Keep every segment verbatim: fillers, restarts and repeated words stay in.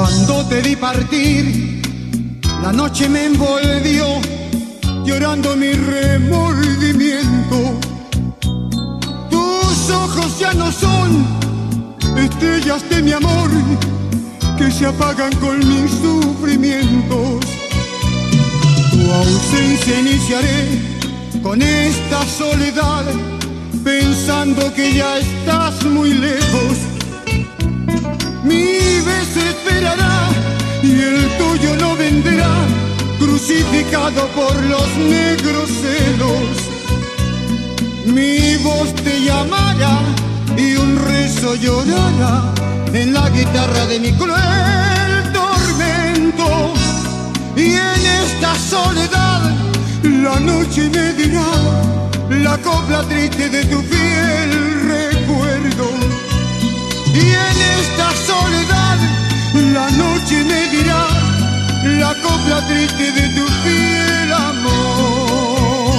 Cuando te vi partir, la noche me envolvió, llorando mi remordimiento. Tus ojos ya no son estrellas de mi amor, que se apagan con mis sufrimientos. Tu ausencia iniciaré con esta soledad, pensando que ya estás muy lejos. Mi beso esperará y el tuyo no vendrá, crucificado por los negros celos. Mi voz te llamará y un rezo llorará en la guitarra de mi cruel tormento. Y en esta soledad la noche me dirá la copla triste de tu fiel recuerdo. Y en esta soledad la noche me dirá la copla triste de tu fiel amor.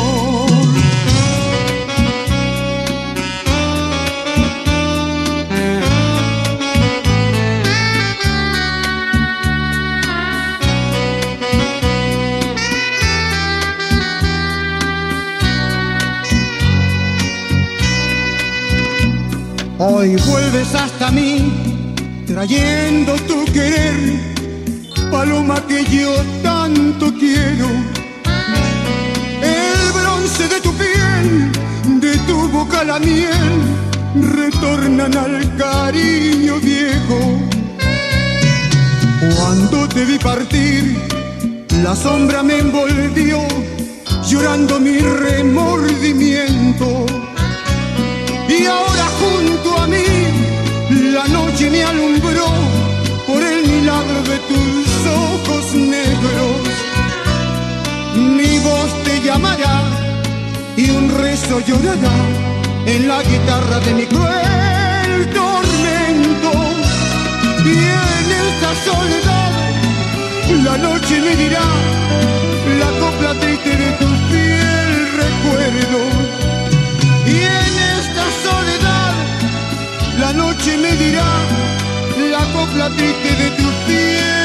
Hoy vuelves hasta mí, trayendo tu querer, paloma que yo tanto quiero. El bronce de tu piel, de tu boca la miel, retornan al cariño viejo. Cuando te vi partir, la sombra me envolvió, llorando mi remordimiento. Y ahora junto a mí la noche me alumbró por el milagro de tus ojos negros. Mi voz te llamará y un rezo llorará en la guitarra de mi cruel tormento. Y en esta soledad la noche me dirá la copla triste de tu fiel recuerdo. Y en esta soledad la noche me dirá la copla triste de tu fiel